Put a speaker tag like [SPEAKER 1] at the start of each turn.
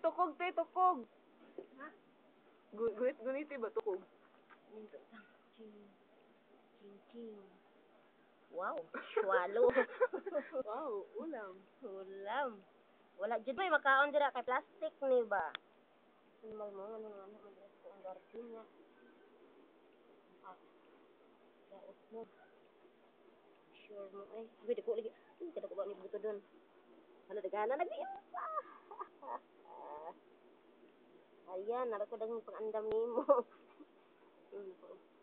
[SPEAKER 1] tukog, te, tukog. Ha? Guniti ba, tukog?
[SPEAKER 2] Ching. Wow, swallow.
[SPEAKER 1] Wow, ulam.
[SPEAKER 2] Ulam. Wala jud may makaon dira kay plastic ni ba? Ano mo ano ko ang garden niya. Daot mo. Sure mo ay. Pwede ko lagi. Kada ko ba ni buto doon. Ano dagana nagbiya. Ayan, nara ko dagang pangandam nimo.